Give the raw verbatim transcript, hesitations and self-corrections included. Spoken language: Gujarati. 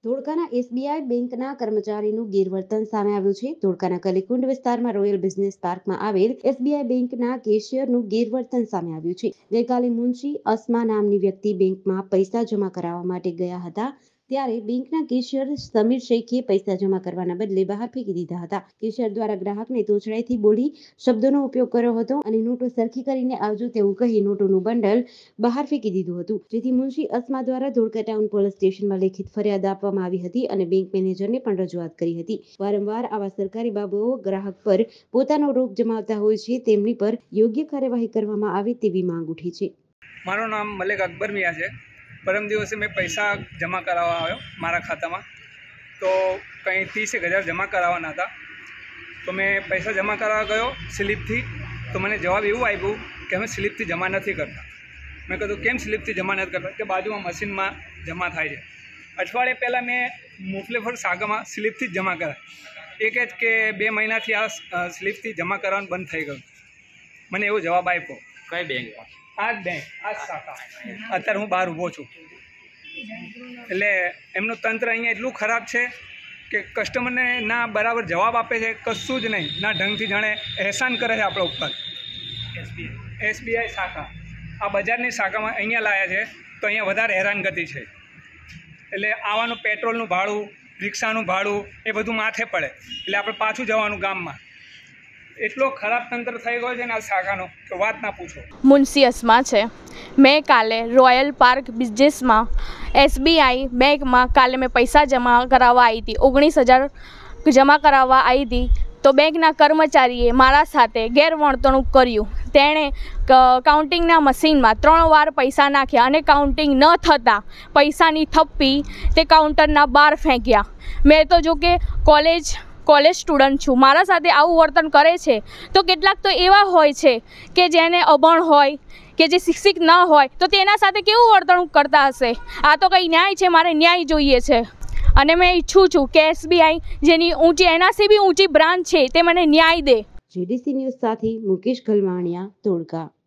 ધોળકાના એસબીઆઈ બેંકના કર્મચારીનું ગેરવર્તન સામે આવ્યું છે. ધોળકાના કલીકુંડ વિસ્તારમાં રોયલ બિઝનેસ પાર્કમાં આવેલ એસબીઆઈ બેંકના કેશિયરનું ગેરવર્તન સામે આવ્યું છે. ગઈકાલે મુનશી અસ્મા નામની વ્યક્તિ બેંકમાં પૈસા જમા કરાવવા માટે ગયા હતા, ત્યારે બેંકના કેશિયર સમીર શેખે પૈસા જમા કરવાના બદલે બહાર ફેંકી દીધા હતા. કેશિયર દ્વારા ગ્રાહકને તોછડાઈથી બોલી શબ્દોનો ઉપયોગ કર્યો હતો અને નોટો સરખી કરીને આવજો તેવું કહી નોટોનું બંડલ બહાર ફેંકી દીધું હતું, જેથી મુનશી અસ્મા દ્વારા ધોળકા ટાઉન પોલીસ સ્ટેશનમાં લેખિત ફરિયાદ આપવામાં આવી હતી અને બેંક મેનેજરને પણ રજૂઆત કરી હતી. વારંવાર આવા સરકારી બાબુઓ ગ્રાહક પર પોતાનો રોગ જમાવતા હોય છે, તેમની પર યોગ્ય કાર્યવાહી કરવામાં આવે તેવી માંગ ઉઠી છે. મારું નામ મલિક અકબર મિયા છે. પરમ દિવસે મેં પૈસા જમા કરાવવા આવ્યો મારા ખાતામાં, તો કંઈ ત્રીસેક હજાર જમા કરાવવાના હતા. તો મેં પૈસા જમા કરાવવા ગયો સ્લીપથી, તો મને જવાબ એવું આપ્યું કે અમે સ્લીપથી જમા નથી કરતા. મેં કીધું કેમ સ્લીપથી જમા નથી કરતા? કે બાજુમાં મશીનમાં જમા થાય છે. અઠવાડિયે પહેલાં મેં મુફલેફર શાખામાં સ્લીપથી જ જમા કરાય, એ કહે કે બે મહિનાથી આ સ્લીપથી જમા કરવાનું બંધ થઈ ગયું. મને એવો જવાબ આપ્યો. કઈ બેંકમાં? આ જ બેંક, આ જ શાખા. અત્યારે હું બહાર ઊભો છું. એટલે એમનું તંત્ર અહીંયા એટલું ખરાબ છે કે કસ્ટમરને ના બરાબર જવાબ આપે છે, કશું જ નહીં, ના ઢંગથી જાણે એહસાન કરે છે આપણા ઉપર. એસબીઆઈ એસબીઆઈ શાખા આ બજારની શાખામાં અહીંયા લાયા છે, તો અહીંયા વધારે હેરાનગતિ છે. એટલે આવવાનું પેટ્રોલનું ભાડું, રિક્ષાનું ભાડું એ બધું માથે પડે, એટલે આપણે પાછું જવાનું ગામમાં. એટલો ખરાબ તંત્ર થઈ ગયો છે ને આ શાખાનો કે વાત ના પૂછો. મુનશી અસ્મા છે. મેં કાલે રોયલ પાર્ક બિઝનેસમાં એસબીઆઈ બેંકમાં કાલે મેં પૈસા જમા કરાવવા આવી હતી. ઓગણીસ હજાર જમા કરાવવા આવી હતી, તો બેંકના કર્મચારીએ મારા સાથે ગેરવર્તણૂક કર્યું. તેણે કાઉન્ટિંગના મશીનમાં ત્રણ વાર પૈસા નાખ્યા અને કાઉન્ટિંગ ન થતાં પૈસાની થપ્પી તે કાઉન્ટરના બહાર ફેંક્યા. મેં તો જો કે કોલેજ કોલેજ સ્ટુડન્ટ છું, મારા સાથે આવું વર્તન કરે છે, તો કેટલાક તો એવા હોય છે કે જેને અભણ હોય કે જે શિક્ષિત ન હોય, તો તેના સાથે કેવું વર્તણૂક કરતા હશે? આ તો કંઈ ન્યાય છે? મારે ન્યાય જોઈએ છે. અને મેં ઈચ્છું છું કે એસબીઆઈ જેની ઊંચી એનાથી બી ઊંચી બ્રાન્ચ છે તે મને ન્યાય દે. જીડીસી ન્યૂઝ સાથે મુકેશ ગલવાણિયા, ધોળકા.